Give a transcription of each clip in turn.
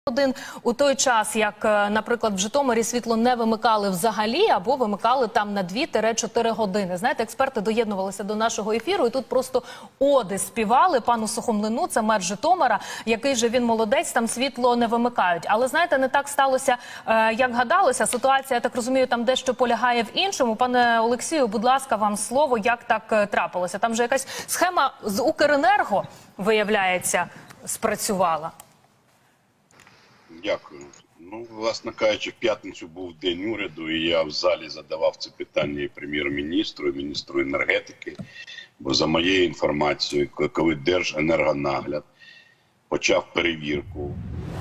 Один у той час, як, наприклад, в Житомирі світло не вимикали взагалі, або вимикали там на 2-4 години. Знаєте, експерти доєднувалися до нашого ефіру, і тут просто оди співали пану Сухомлину, це мер Житомира, який же він молодець, там світло не вимикають. Але, знаєте, не так сталося, як гадалося. Ситуація, я так розумію, там дещо полягає в іншому. Пане Олексію, будь ласка, вам слово, як так трапилося? Там же якась схема з Укренерго, виявляється, спрацювала. Дякую. Ну, власне кажучи, в п'ятницю був день уряду, і я в залі задавав це питання і прем'єр-міністру, і міністру енергетики. Бо за моєю інформацією, коли Держенергонагляд почав перевірку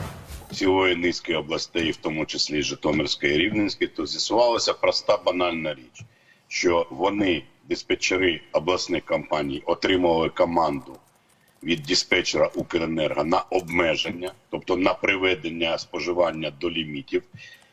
цілої низки областей, в тому числі Житомирської і Рівненської, то з'ясувалася проста банальна річ, що вони, диспетчери обласних компаній, отримували команду від диспетчера Укренерго на обмеження, тобто на приведення споживання до лімітів.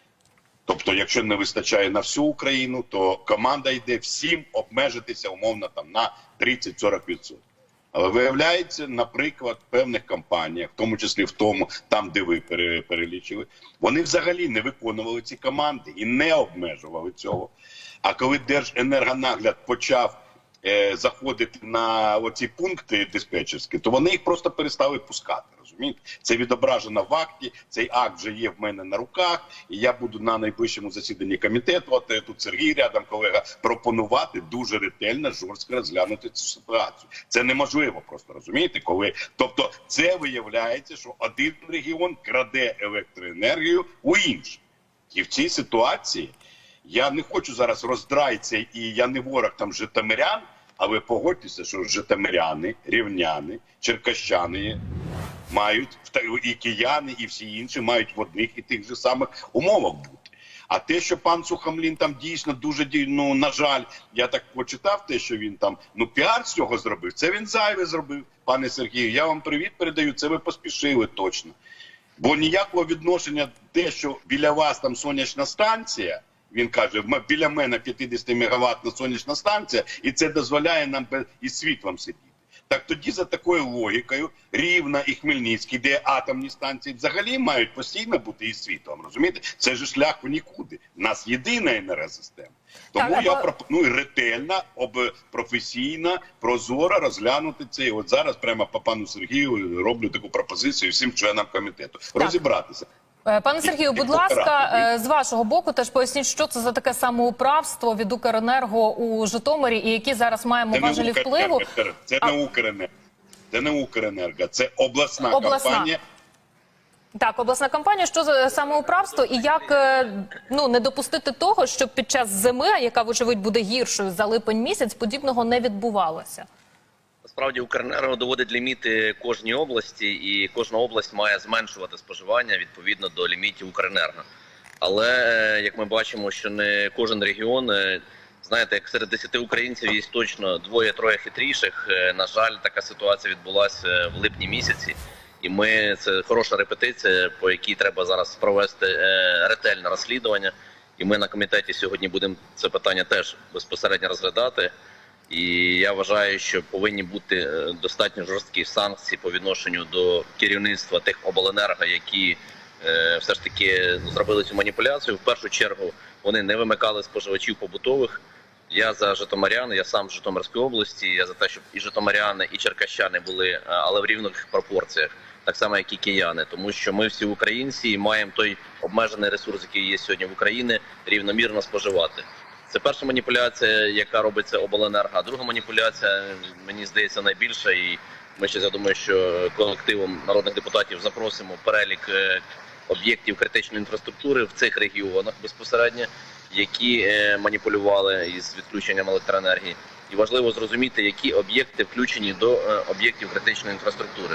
Тобто, якщо не вистачає на всю Україну, то команда йде всім обмежитися умовно там на 30-40%. Але виявляється, наприклад, в певних компаніях, в тому числі в тому, там, де ви перелічили, вони взагалі не виконували ці команди і не обмежували цього. А коли Держенергонагляд почав заходити на оці пункти диспетчерські, то вони їх просто перестали пускати, розумієте? Це відображено в акті, цей акт вже є в мене на руках, і я буду на найближчому засіданні комітету, от тут Сергій рядом, колега, пропонувати дуже ретельно, жорстко розглянути цю ситуацію. Це неможливо просто, розумієте? Тобто це виявляється, що один регіон краде електроенергію у інший. І в цій ситуації я не хочу зараз роздрайця, і я не ворог там житомирян, але погодьтеся, що житомиряни, рівняни, черкащани мають, і кияни, і всі інші мають в одних і тих же самих умовах бути. А те, що пан Сухомлин там дійсно дуже, ну, на жаль, я так почитав те, що він там, ну, піар з цього зробив, це він зайве зробив, пане Сергію. Я вам привіт передаю, це ви поспішили точно. Бо ніякого відношення те, що біля вас там сонячна станція, він каже, біля мене 50-мегаваттна сонячна станція, і це дозволяє нам із світлом сидіти. Так тоді за такою логікою Рівна і Хмельницький, де атомні станції взагалі мають постійно бути із світлом, розумієте? Це ж шлях в нікуди. У нас єдина енергосистема. Тому я пропоную ретельно, професійно, прозоро розглянути це. І от зараз прямо по пану Сергію роблю таку пропозицію всім членам комітету. Розібратися. Пане Сергію, будь ласка, з вашого боку теж поясніть, що це за таке самоуправство від Укренерго у Житомирі і які зараз маємо важелі впливу? Це не Укренерго. Це не Укренерго, це обласна компанія. Так, обласна компанія. Що за самоуправство і як не допустити того, щоб під час зими, яка, вочевидь, буде гіршою за липень місяць, подібного не відбувалося? Насправді Укренерго доводить ліміти кожній області, і кожна область має зменшувати споживання відповідно до лімітів Укренерго. Але, як ми бачимо, що не кожен регіон, знаєте, як серед 10 українців є точно двоє-троє хитріших. На жаль, така ситуація відбулася в липні місяці. І це хороша репетиція, по якій треба зараз провести ретельне розслідування. І ми на комітеті сьогодні будемо це питання теж безпосередньо розглядати. І я вважаю, що повинні бути достатньо жорсткі санкції по відношенню до керівництва тих обленерго, які все ж таки зробили цю маніпуляцію. В першу чергу вони не вимикали споживачів побутових. Я за житомирян, я сам з Житомирської області, я за те, щоб і житомиряни, і черкащани були, але в рівних пропорціях, так само, як і кияни. Тому що ми всі українці і маємо той обмежений ресурс, який є сьогодні в Україні, рівномірно споживати. Це перша маніпуляція, яка робиться обленерго. А друга маніпуляція, мені здається, найбільша. І ми ще, я думаю, що колективом народних депутатів запросимо перелік об'єктів критичної інфраструктури в цих регіонах безпосередньо, які маніпулювали із відключенням електроенергії. І важливо зрозуміти, які об'єкти включені до об'єктів критичної інфраструктури.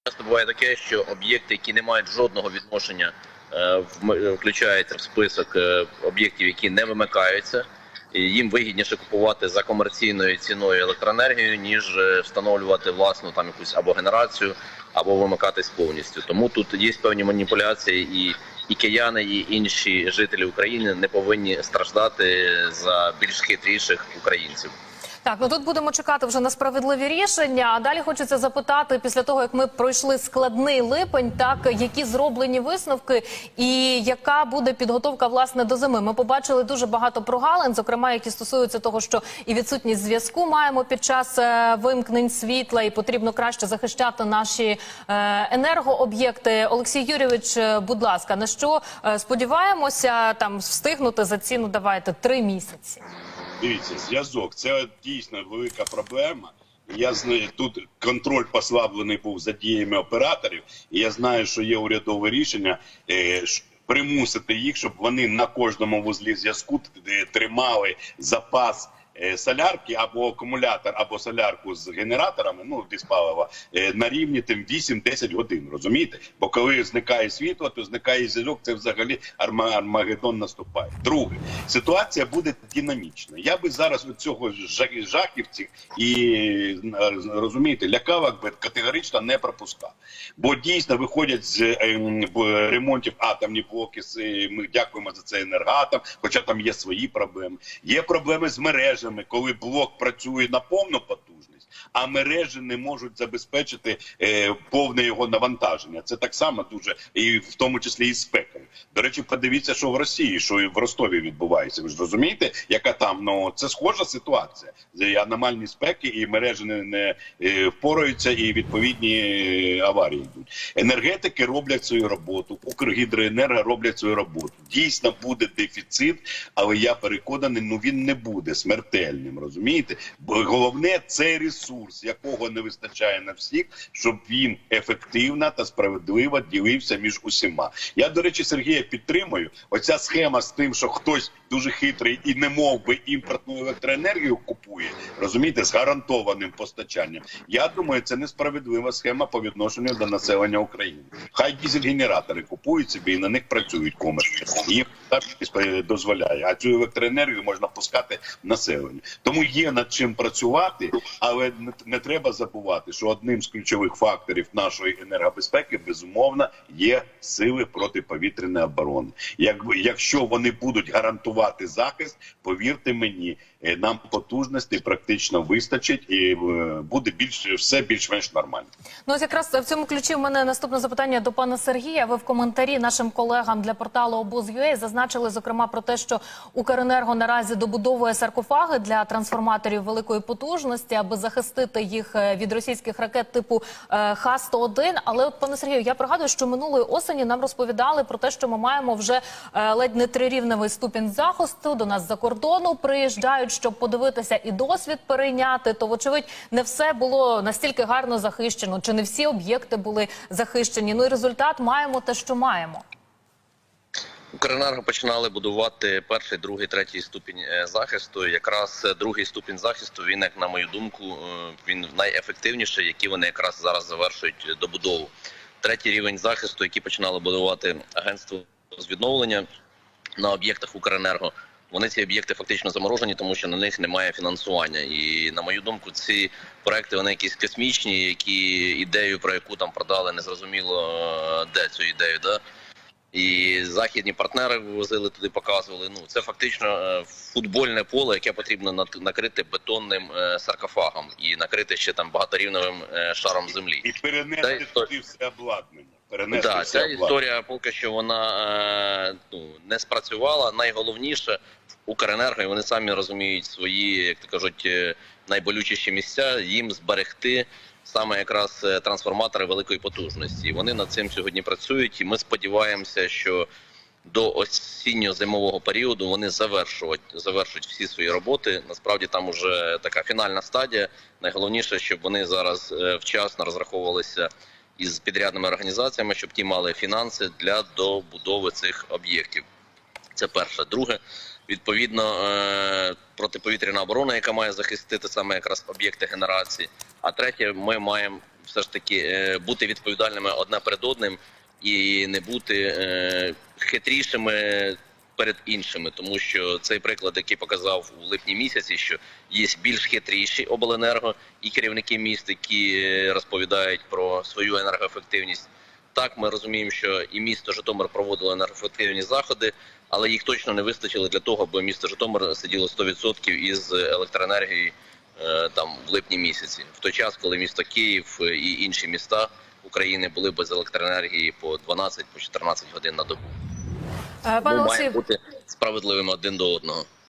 Часто буває таке, що об'єкти, які не мають жодного відношення, включаються в список об'єктів, які не вимикаються. І їм вигідніше купувати за комерційною ціною електроенергію, ніж встановлювати власну там якусь або генерацію, або вимикатись повністю. Тому тут є певні маніпуляції, і кияни, і інші жителі України не повинні страждати за більш хитріших українців. Так, ну тут будемо чекати вже на справедливі рішення. А далі хочеться запитати, після того, як ми пройшли складний липень, так, які зроблені висновки і яка буде підготовка, власне, до зими. Ми побачили дуже багато прогалин, зокрема, які стосуються того, що і відсутність зв'язку маємо під час вимкнень світла, і потрібно краще захищати наші енергооб'єкти. Олексій Юрійович, будь ласка, на що сподіваємося там встигнути за ці, ну, давайте, 3 місяці? Дивіться, зв'язок – це дійсно велика проблема. Я знаю, тут контроль послаблений був за діями операторів, і я знаю, що є урядове рішення примусити їх, щоб вони на кожному вузлі зв'язку тримали запас солярки або акумулятор, або солярку з генераторами, ну, диспалива, на рівні 8-10 годин, розумієте? Бо коли зникає світло, то зникає зв'язок, це взагалі Армагеддон наступає. Друге, ситуація буде динамічна. Я би зараз від цього жахівців і, розумієте, лякавок би категорично не пропускав. Бо дійсно виходять з ремонтів атомні блоки, ми дякуємо за це Енергоатом, хоча там є свої проблеми. Є проблеми з мережами, коли блок працює на повну потужність, а мережі не можуть забезпечити повне його навантаження. Це так само дуже, і в тому числі і спекою. До речі, подивіться, що в Росії, що і в Ростові відбувається. Ви ж розумієте, яка там, ну, це схожа ситуація. Аномальні спеки, і мережі не впораються, і відповідні аварії йдуть. Енергетики роблять свою роботу, Укргідроенерго роблять свою роботу. Дійсно буде дефіцит, але я переконаний, ну, він не буде смертельним, розумієте? Бо головне – це ресурс, якого не вистачає на всіх, щоб він ефективно та справедливо ділився між усіма. Я, до речі, Сергія підтримую. Оця схема з тим, що хтось дуже хитрий і не мов би імпортну електроенергію купує, розумієте, з гарантованим постачанням. Я думаю, це несправедлива схема по відношенню до населення України. Хай дизель-генератори купують собі і на них працюють комерційно. Їм так дозволяє. А цю електроенергію можна пускати населенню. Тому є над чим працювати, але не треба забувати, що одним з ключових факторів нашої енергобезпеки, безумовно, є сили протиповітряної оборони. Якщо вони будуть гарантувати захист, повірте мені, нам потужностей практично вистачить і буде все більш-менш нормально. Ну, ось якраз в цьому ключі в мене наступне запитання до пана Сергія. Ви в коментарі нашим колегам для порталу Обоз.ua зазначили, зокрема, про те, що Укренерго наразі добудовує саркофаги для трансформаторів великої потужності, аби захистити їх від російських ракет типу Х-101. Але, от, пане Сергію, я пригадую, що минулої осені нам розповідали про те, що ми маємо вже ледь не 3-рівневий ступінь захисту. До нас з-за кордону приїжджають, щоб подивитися і досвід перейняти. То, вочевидь, не все було настільки гарно захищено, чи не всі об'єкти були захищені. Ну і результат маємо те, що маємо. Укренерго починали будувати перший, другий, третій ступінь захисту. Якраз другий ступінь захисту, він, як на мою думку, він найефективніший, який вони якраз зараз завершують добудову. Третій рівень захисту, який починало будувати агентство з відновлення на об'єктах Укренерго, вони ці об'єкти фактично заморожені, тому що на них немає фінансування. І, на мою думку, ці проекти, вони якісь космічні, які ідею, про яку там продали, незрозуміло, де цю ідею, да? І західні партнери возили туди, показували. Ну, це фактично футбольне поле, яке потрібно накрити бетонним саркофагом і накрити ще там багаторівневим шаром землі. І перенести туди все обладнання. Так, ця історія поки що вона не спрацювала. Найголовніше Укренерго, і вони самі розуміють свої, як то кажуть, найболючіші місця, їм зберегти саме якраз трансформатори великої потужності. Вони над цим сьогодні працюють, і ми сподіваємося, що до осінньо-зимового періоду вони завершують всі свої роботи. Насправді там вже така фінальна стадія. Найголовніше, щоб вони зараз вчасно розраховувалися із підрядними організаціями, щоб ті мали фінанси для добудови цих об'єктів. Це перше. Друге, відповідно, протиповітряна оборона, яка має захистити саме якраз об'єкти генерації. А третє, ми маємо все ж таки бути відповідальними одне перед одним і не бути хитрішими перед іншими, тому що цей приклад, який показав у липні місяці, що є більш хитріші обленерго і керівники міст, які розповідають про свою енергоефективність. Так, ми розуміємо, що і місто Житомир проводило енергоефективні заходи, але їх точно не вистачило для того, аби місто Житомир сиділо 100% із електроенергією там в липні місяці. В той час, коли місто Київ і інші міста України були без електроенергії по 12-14 годин на добу. Пане Ми Олексію, маємо бути справедливими один до одного.